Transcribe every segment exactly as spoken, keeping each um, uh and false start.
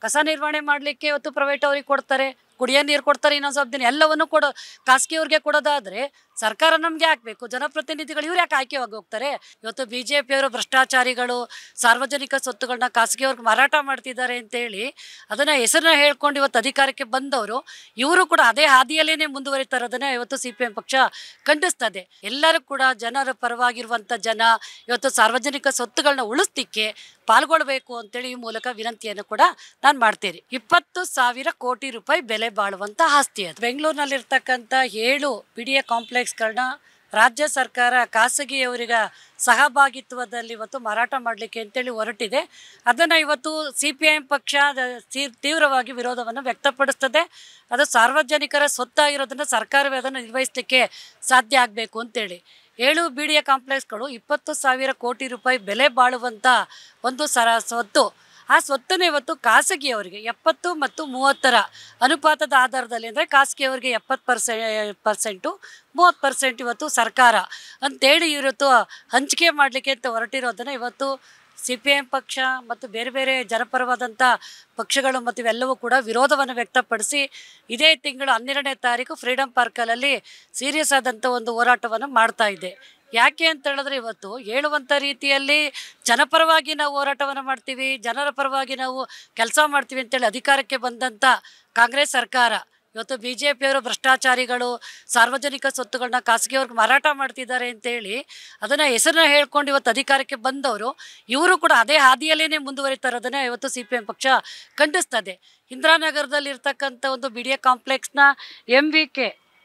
ಕಸ ನಿರ್ವಹಣೆ ಮಾಡಲಿಕ್ಕೆ ಇವತ್ತು ಪ್ರೈವೇಟ್ ಅವ್ರಿಗೆ ಕೊಡ್ತಾರೆ, ಕುಡಿಯೋ ನೀರು ಕೊಡ್ತಾರೆ, ಇನ್ನೊಂದು ಸ್ವಲ್ಪ ದಿನ ಎಲ್ಲವನ್ನು ಕೊಡೋ ಖಾಸಗಿಯವ್ರಿಗೆ ಕೊಡೋದಾದರೆ ಸರ್ಕಾರ ನಮಗೆ ಹಾಕಬೇಕು, ಜನಪ್ರತಿನಿಧಿಗಳು ಇವ್ರು ಯಾಕೆ ಆಯ್ಕೆಯಾಗಿ ಹೋಗ್ತಾರೆ? ಇವತ್ತು ಬಿ ಜೆ ಪಿಯವರು ಭ್ರಷ್ಟಾಚಾರಿಗಳು, ಸಾರ್ವಜನಿಕ ಸ್ವತ್ತುಗಳನ್ನ ಖಾಸಗಿಯವ್ರಿಗೆ ಮಾರಾಟ ಮಾಡ್ತಿದ್ದಾರೆ ಅಂತೇಳಿ ಅದನ್ನು ಹೆಸರನ್ನ ಹೇಳ್ಕೊಂಡು ಇವತ್ತು ಅಧಿಕಾರಕ್ಕೆ ಬಂದವರು ಇವರು ಕೂಡ ಅದೇ ಹಾದಿಯಲ್ಲೇ ಮುಂದುವರಿತಾ ಇರೋದನ್ನ ಇವತ್ತು ಸಿ ಪಿ ಎಂ ಪಕ್ಷ ಖಂಡಿಸ್ತದೆ. ಎಲ್ಲರೂ ಕೂಡ ಜನರ ಪರವಾಗಿರುವಂಥ ಜನ ಇವತ್ತು ಸಾರ್ವಜನಿಕ ಸ್ವತ್ತುಗಳನ್ನ ಉಳಿಸ್ಲಿಕ್ಕೆ ಪಾಲ್ಗೊಳ್ಬೇಕು ಅಂತೇಳಿ ಈ ಮೂಲಕ ವಿನಂತಿಯನ್ನು ಕೂಡ ನಾನು ಮಾಡ್ತೇನೆ. ಇಪ್ಪತ್ತು ಸಾವಿರ ಕೋಟಿ ರೂಪಾಯಿ ಬೆಲೆ ಬಾಳುವಂಥ ಆಸ್ತಿ ಅದು. ಬೆಂಗಳೂರಿನಲ್ಲಿರ್ತಕ್ಕಂಥ ಏಳು ಬಿ ಡಿ ಎ ಕಾಂಪ್ಲೆಕ್ಸ್ಗಳನ್ನ ರಾಜ್ಯ ಸರ್ಕಾರ ಖಾಸಗಿಯವರಿಗ ಸಹಭಾಗಿತ್ವದಲ್ಲಿ ಇವತ್ತು ಮಾರಾಟ ಮಾಡಲಿಕ್ಕೆ ಅಂತೇಳಿ ಹೊರಟಿದೆ. ಅದನ್ನು ಇವತ್ತು ಸಿ ಪಿ ಐ ಎಂ ಪಕ್ಷ ತೀವ್ರವಾಗಿ ವಿರೋಧವನ್ನು ವ್ಯಕ್ತಪಡಿಸ್ತದೆ. ಅದು ಸಾರ್ವಜನಿಕರ ಸ್ವತ್ತಾಗಿರೋದನ್ನು ಸರ್ಕಾರವೇ ಅದನ್ನು ನಿರ್ವಹಿಸಲಿಕ್ಕೆ ಸಾಧ್ಯ ಆಗಬೇಕು ಅಂತೇಳಿ ಏಳು ಬಿ ಡಿ ಎ ಕಾಂಪ್ಲೆಕ್ಸ್ಗಳು ಇಪ್ಪತ್ತು ಸಾವಿರ ಕೋಟಿ ರೂಪಾಯಿ ಬೆಲೆ ಬಾಳುವಂಥ ಒಂದು ಸರ ಸ್ವತ್ತು. ಆ ಸ್ವತ್ತನ್ನು ಇವತ್ತು ಖಾಸಗಿಯವರಿಗೆ ಎಪ್ಪತ್ತು ಮತ್ತು ಮೂವತ್ತರ ಅನುಪಾತದ ಆಧಾರದಲ್ಲಿ ಅಂದರೆ ಖಾಸಗಿಯವರಿಗೆ ಎಪ್ಪತ್ತು ಪರ್ಸೆ ಪರ್ಸೆಂಟು ಮೂವತ್ತು ಪರ್ಸೆಂಟ್ ಇವತ್ತು ಸರ್ಕಾರ ಅಂತೇಳಿ ಇವತ್ತು ಹಂಚಿಕೆ ಮಾಡಲಿಕ್ಕೆ ಅಂತ ಹೊರಟಿರೋದನ್ನು ಇವತ್ತು ಸಿ ಪಿ ಎಂ ಪಕ್ಷ ಮತ್ತು ಬೇರೆ ಬೇರೆ ಜನಪರವಾದಂಥ ಪಕ್ಷಗಳು ಮತ್ತು ಇವೆಲ್ಲವೂ ಕೂಡ ವಿರೋಧವನ್ನು ವ್ಯಕ್ತಪಡಿಸಿ ಇದೇ ತಿಂಗಳು ಹನ್ನೆರಡನೇ ತಾರೀಕು ಫ್ರೀಡಮ್ ಪಾರ್ಕಲ್ಲಿ ಸೀರಿಯಸ್ ಆದಂಥ ಒಂದು ಹೋರಾಟವನ್ನು ಮಾಡ್ತಾ ಇದೆ. ಯಾಕೆ ಅಂತ ಹೇಳಿದ್ರೆ ಇವತ್ತು ಹೇಳುವಂಥ ರೀತಿಯಲ್ಲಿ ಜನಪರವಾಗಿ ನಾವು ಹೋರಾಟವನ್ನು ಮಾಡ್ತೀವಿ, ಜನರ ಪರವಾಗಿ ನಾವು ಕೆಲಸ ಮಾಡ್ತೀವಿ ಅಂತೇಳಿ ಅಧಿಕಾರಕ್ಕೆ ಬಂದಂಥ ಕಾಂಗ್ರೆಸ್ ಸರ್ಕಾರ ಇವತ್ತು ಬಿ ಜೆ ಪಿಯವರು ಭ್ರಷ್ಟಾಚಾರಿಗಳು, ಸಾರ್ವಜನಿಕ ಸ್ವತ್ತುಗಳನ್ನ ಖಾಸಗಿಯವ್ರಿಗೆ ಮಾರಾಟ ಮಾಡ್ತಿದ್ದಾರೆ ಅಂತೇಳಿ ಅದನ್ನು ಹೆಸರನ್ನ ಹೇಳ್ಕೊಂಡು ಇವತ್ತು ಅಧಿಕಾರಕ್ಕೆ ಬಂದವರು ಇವರು ಕೂಡ ಅದೇ ಹಾದಿಯಲ್ಲೇ ಮುಂದುವರಿತಾ ಇರೋದನ್ನು ಇವತ್ತು ಸಿ ಪಿ ಎಂ ಪಕ್ಷ ಖಂಡಿಸ್ತದೆ. ಇಂದಿರಾನಗರದಲ್ಲಿ ಇರ್ತಕ್ಕಂಥ ಒಂದು ಬಿ ಡಿ ಎ ಕಾಂಪ್ಲೆಕ್ಸ್ನ ಎಂ ವಿ ಕೆ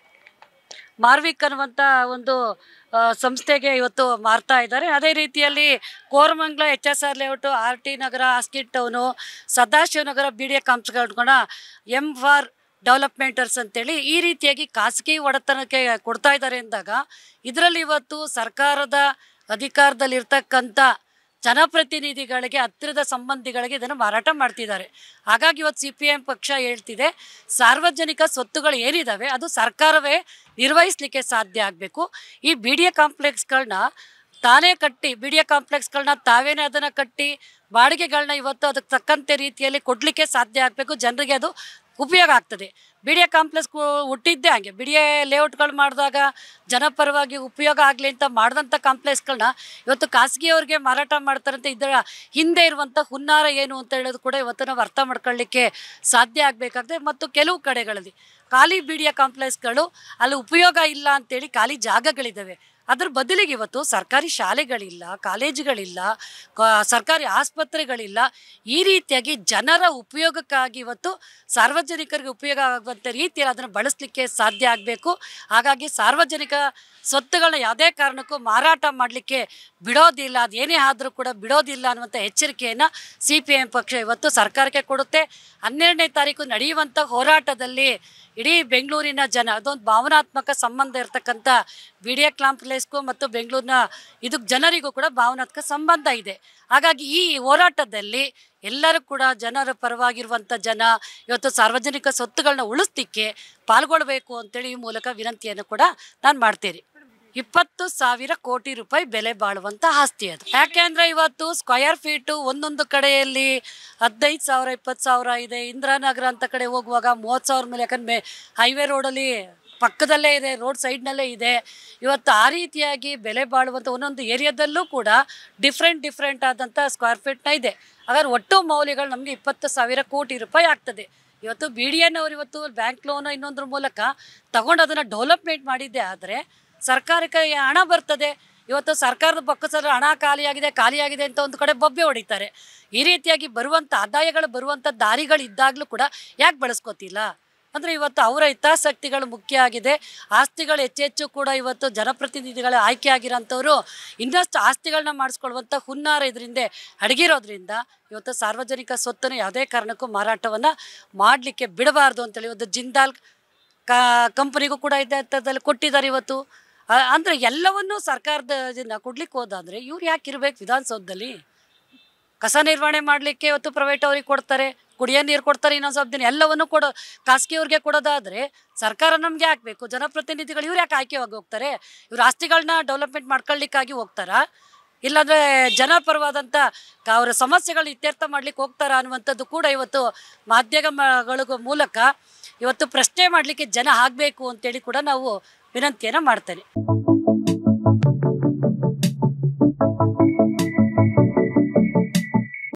ಮಾರ್ವಿಕ್ ಅನ್ನುವಂಥ ಒಂದು ಸಂಸ್ಥೆಗೆ ಇವತ್ತು ಮಾರ್ತಾ ಇದ್ದಾರೆ. ಅದೇ ರೀತಿಯಲ್ಲಿ Koramangala H S R layout, R T Nagar, ಆಸ್ಕಿಟ್ town, Sadashivanagar B D A ಕಾಂಪ್ಲೆಕ್ಸ್ಗಳನ್ನ ಎಂ ಫಾರ್ ಡೆವಲಪ್ಮೆಂಟರ್ಸ್ ಅಂತೇಳಿ ಈ ರೀತಿಯಾಗಿ ಖಾಸಗಿ ಒಡೆತನಕ್ಕೆ ಕೊಡ್ತಾ ಇದ್ದಾರೆ ಅಂದಾಗ ಇದರಲ್ಲಿ ಇವತ್ತು ಸರ್ಕಾರದ ಅಧಿಕಾರದಲ್ಲಿರ್ತಕ್ಕಂಥ ಜನಪ್ರತಿನಿಧಿಗಳಿಗೆ, ಹತ್ತಿರದ ಸಂಬಂಧಿಗಳಿಗೆ ಇದನ್ನು ಮಾರಾಟ ಮಾಡ್ತಿದ್ದಾರೆ. ಹಾಗಾಗಿ ಇವತ್ತು ಸಿ ಪಿ ಎಂ ಪಕ್ಷ ಹೇಳ್ತಿದೆ, ಸಾರ್ವಜನಿಕ ಸ್ವತ್ತುಗಳು ಏನಿದ್ದಾವೆ ಅದು ಸರ್ಕಾರವೇ ನಿರ್ವಹಿಸಲಿಕ್ಕೆ ಸಾಧ್ಯ ಆಗಬೇಕು. ಈ ಬಿ ಡಿ ಎ ಕಾಂಪ್ಲೆಕ್ಸ್ಗಳನ್ನ ತಾನೇ ಕಟ್ಟಿ ಬಿ ಡಿ ಎ ಕಾಂಪ್ಲೆಕ್ಸ್ಗಳನ್ನ ತಾವೇನೇ ಅದನ್ನು ಕಟ್ಟಿ ಬಾಡಿಗೆಗಳನ್ನ ಇವತ್ತು ಅದಕ್ಕೆ ತಕ್ಕಂತೆ ರೀತಿಯಲ್ಲಿ ಕೊಡಲಿಕ್ಕೆ ಸಾಧ್ಯ ಆಗಬೇಕು, ಜನರಿಗೆ ಅದು ಉಪಯೋಗ ಆಗ್ತದೆ. ಬಿ ಡಿ ಎ ಕಾಂಪ್ಲೆಕ್ಸ್ ಹುಟ್ಟಿದ್ದೇ ಹಾಗೆ, ಬಿ ಡಿ ಎ ಲೇಔಟ್ಗಳು ಮಾಡಿದಾಗ ಜನಪರವಾಗಿ ಉಪಯೋಗ ಆಗಲಿ ಅಂತ ಮಾಡಿದಂಥ ಕಾಂಪ್ಲೆಕ್ಸ್ಗಳನ್ನ ಇವತ್ತು ಖಾಸಗಿಯವ್ರಿಗೆ ಮಾರಾಟ ಮಾಡ್ತಾರಂತೆ. ಇದರ ಹಿಂದೆ ಇರುವಂಥ ಹುನ್ನಾರ ಏನು ಅಂತ ಹೇಳೋದು ಕೂಡ ಇವತ್ತು ನಾವು ಅರ್ಥ ಮಾಡ್ಕೊಳ್ಳಿಕ್ಕೆ ಸಾಧ್ಯ ಆಗಬೇಕಾಗ್ತದೆ. ಮತ್ತು ಕೆಲವು ಕಡೆಗಳಲ್ಲಿ ಖಾಲಿ ಬಿ ಡಿ ಎ ಕಾಂಪ್ಲೆಕ್ಸ್ಗಳು ಅಲ್ಲಿ ಉಪಯೋಗ ಇಲ್ಲ ಅಂತೇಳಿ ಖಾಲಿ ಜಾಗಗಳಿದ್ದಾವೆ. ಅದ್ರ ಬದಲಿಗೆ ಇವತ್ತು ಸರ್ಕಾರಿ ಶಾಲೆಗಳಿಲ್ಲ, ಕಾಲೇಜುಗಳಿಲ್ಲ, ಸರ್ಕಾರಿ ಆಸ್ಪತ್ರೆಗಳಿಲ್ಲ. ಈ ರೀತಿಯಾಗಿ ಜನರ ಉಪಯೋಗಕ್ಕಾಗಿ ಇವತ್ತು ಸಾರ್ವಜನಿಕರಿಗೆ ಉಪಯೋಗ ಆಗುವಂಥ ರೀತಿಯಲ್ಲಿ ಅದನ್ನು ಬಳಸಲಿಕ್ಕೆ ಸಾಧ್ಯ ಆಗಬೇಕು. ಹಾಗಾಗಿ ಸಾರ್ವಜನಿಕ ಸ್ವತ್ತುಗಳನ್ನ ಯಾವುದೇ ಕಾರಣಕ್ಕೂ ಮಾರಾಟ ಮಾಡಲಿಕ್ಕೆ ಬಿಡೋದಿಲ್ಲ, ಅದೇನೇ ಆದರೂ ಕೂಡ ಬಿಡೋದಿಲ್ಲ ಅನ್ನುವಂಥ ಎಚ್ಚರಿಕೆಯನ್ನು ಸಿ ಪಿ ಎಂ ಪಕ್ಷ ಇವತ್ತು ಸರ್ಕಾರಕ್ಕೆ ಕೊಡುತ್ತೆ. ಹನ್ನೆರಡನೇ ತಾರೀಕು ನಡೆಯುವಂಥ ಹೋರಾಟದಲ್ಲಿ ಇಡೀ ಬೆಂಗಳೂರಿನ ಜನ, ಅದೊಂದು ಭಾವನಾತ್ಮಕ ಸಂಬಂಧ ಇರತಕ್ಕಂಥ ಬಿ ಡಿ ಎ ಕಾಂಪ್ಲೆಕ್ಸ್ಗೂ ಮತ್ತು ಬೆಂಗಳೂರಿನ ಇದಕ್ಕೆ ಜನರಿಗೂ ಕೂಡ ಭಾವನಾತ್ಮಕ ಸಂಬಂಧ ಇದೆ. ಹಾಗಾಗಿ ಈ ಹೋರಾಟದಲ್ಲಿ ಎಲ್ಲರೂ ಕೂಡ ಜನರ ಪರವಾಗಿರುವಂಥ ಜನ ಇವತ್ತು ಸಾರ್ವಜನಿಕ ಸ್ವತ್ತುಗಳನ್ನ ಉಳಿಸ್ಲಿಕ್ಕೆ ಪಾಲ್ಗೊಳ್ಬೇಕು ಅಂತೇಳಿ ಈ ಮೂಲಕ ವಿನಂತಿಯನ್ನು ಕೂಡ ನಾನು ಮಾಡ್ತೇನೆ. ಇಪ್ಪತ್ತು ಸಾವಿರ ಕೋಟಿ ರೂಪಾಯಿ ಬೆಲೆ ಬಾಳುವಂಥ ಆಸ್ತಿ ಅದು. ಯಾಕೆಂದರೆ ಇವತ್ತು ಸ್ಕ್ವಯರ್ ಫೀಟು ಒಂದೊಂದು ಕಡೆಯಲ್ಲಿ ಹದಿನೈದು ಸಾವಿರ ಇಪ್ಪತ್ತು ಸಾವಿರ ಇದೆ. ಇಂದಿರಾನಗರ ಅಂತ ಕಡೆ ಹೋಗುವಾಗ ಮೂವತ್ತು ಸಾವಿರ ಮೇಲೆ, ಯಾಕಂದರೆ ಹೈವೇ ರೋಡಲ್ಲಿ ಪಕ್ಕದಲ್ಲೇ ಇದೆ, ರೋಡ್ ಸೈಡ್ನಲ್ಲೇ ಇದೆ. ಇವತ್ತು ಆ ರೀತಿಯಾಗಿ ಬೆಲೆ ಬಾಳುವಂಥ ಒಂದೊಂದು ಏರಿಯಾದಲ್ಲೂ ಕೂಡ ಡಿಫ್ರೆಂಟ್ ಡಿಫ್ರೆಂಟ್ ಆದಂಥ ಸ್ಕ್ವೇರ್ ಫೀಟ್ನ ಇದೆ. ಹಾಗಾದ್ರೆ ಒಟ್ಟು ಮೌಲ್ಯಗಳು ನಮಗೆ ಇಪ್ಪತ್ತು ಸಾವಿರ ಕೋಟಿ ರೂಪಾಯಿ ಆಗ್ತದೆ. ಇವತ್ತು ಬಿ ಡಿ ಎನವರು ಇವತ್ತು ಬ್ಯಾಂಕ್ ಲೋನು ಇನ್ನೊಂದ್ರ ಮೂಲಕ ತಗೊಂಡು ಅದನ್ನು ಡೆವಲಪ್ಮೆಂಟ್ ಮಾಡಿದ್ದೆ ಆದರೆ ಸರ್ಕಾರಕ್ಕೆ ಹಣ ಬರ್ತದೆ. ಇವತ್ತು ಸರ್ಕಾರದ ಬೊಕ್ಕಸಲ್ಲಿ ಹಣ ಖಾಲಿಯಾಗಿದೆ ಖಾಲಿಯಾಗಿದೆ ಅಂತ ಒಂದು ಕಡೆ ಬೊಬ್ಬೆ ಹೊಡಿತಾರೆ. ಈ ರೀತಿಯಾಗಿ ಬರುವಂಥ ಆದಾಯಗಳು ಬರುವಂಥ ದಾರಿಗಳು ಇದ್ದಾಗಲೂ ಕೂಡ ಯಾಕೆ ಬಳಸ್ಕೋತಿಲ್ಲ ಅಂದರೆ ಇವತ್ತು ಅವರ ಹಿತಾಸಕ್ತಿಗಳು ಮುಖ್ಯ ಆಗಿದೆ. ಆಸ್ತಿಗಳು ಹೆಚ್ಚೆಚ್ಚು ಕೂಡ ಇವತ್ತು ಜನಪ್ರತಿನಿಧಿಗಳ ಆಯ್ಕೆ ಆಗಿರೋಂಥವ್ರು ಇನ್ನಷ್ಟು ಆಸ್ತಿಗಳನ್ನ ಮಾಡಿಸ್ಕೊಳ್ಳುವಂಥ ಹುನ್ನಾರ ಇದರಿಂದ ಅಡಗಿರೋದ್ರಿಂದ ಇವತ್ತು ಸಾರ್ವಜನಿಕ ಸ್ವತ್ತನ್ನು ಯಾವುದೇ ಕಾರಣಕ್ಕೂ ಮಾರಾಟವನ್ನು ಮಾಡಲಿಕ್ಕೆ ಬಿಡಬಾರ್ದು ಅಂತೇಳಿ ಇವತ್ತು ಜಿಂದಾಲ್ ಕಾ ಕಂಪನಿಗೂ ಕೂಡ ಇದ್ದಲ್ಲಿ ಕೊಟ್ಟಿದ್ದಾರೆ. ಇವತ್ತು ಅಂದರೆ ಎಲ್ಲವನ್ನೂ ಸರ್ಕಾರದ ಇದನ್ನು ಕೊಡ್ಲಿಕ್ಕೆ ಹೋದಾದರೆ ಇವ್ರು ಯಾಕೆ ಇರಬೇಕು ವಿಧಾನಸೌಧದಲ್ಲಿ? ಕಸ ನಿರ್ವಹಣೆ ಮಾಡಲಿಕ್ಕೆ ಇವತ್ತು ಪ್ರೈವೇಟ್ ಅವ್ರಿಗೆ ಕೊಡ್ತಾರೆ, ಕುಡಿಯೋ ನೀರು ಕೊಡ್ತಾರೆ, ಇನ್ನೊಂದು ಸ್ವಲ್ಪ ದಿನ ಎಲ್ಲವನ್ನು ಕೊಡೋ ಖಾಸಗಿಯವ್ರಿಗೆ ಕೊಡೋದಾದರೆ ಸರ್ಕಾರ ನಮಗೆ ಹಾಕಬೇಕು. ಜನಪ್ರತಿನಿಧಿಗಳು ಇವ್ರು ಯಾಕೆ ಆಯ್ಕೆಯಾಗಿ ಹೋಗ್ತಾರೆ? ಇವ್ರು ಆಸ್ತಿಗಳನ್ನ ಡೆವಲಪ್ಮೆಂಟ್ ಮಾಡ್ಕೊಳ್ಳಿಕ್ಕಾಗಿ ಹೋಗ್ತಾರಾ? ಇಲ್ಲಾಂದರೆ ಜನಪರವಾದಂಥ ಅವರ ಸಮಸ್ಯೆಗಳು ಇತ್ಯರ್ಥ ಮಾಡ್ಲಿಕ್ಕೆ ಹೋಗ್ತಾರ ಅನ್ನುವಂಥದ್ದು ಕೂಡ ಇವತ್ತು ಮಾಧ್ಯಮಗಳ ಮೂಲಕ ಇವತ್ತು ಪ್ರಶ್ನೆ ಮಾಡಲಿಕ್ಕೆ ಜನ ಆಗಬೇಕು ಅಂತೇಳಿ ಕೂಡ ನಾವು ವಿನಂತಿಯನ್ನು ಮಾಡ್ತೇನೆ.